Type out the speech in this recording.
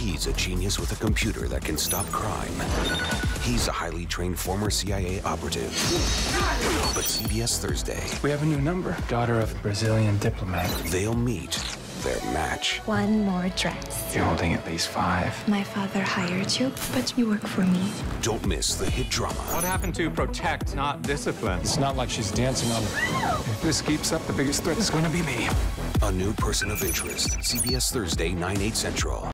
He's a genius with a computer that can stop crime. He's a highly trained former CIA operative. But CBS Thursday, We have a new number. Daughter of a Brazilian diplomat. they'll meet their match. One more dress. You're holding at least 5. My father hired you, but you work for me. Don't miss the hit drama. What happened to protect, not discipline? It's not like she's dancing on. If this keeps up, the biggest threat is going to be me. A new person of interest. CBS Thursday, 9/8 Central.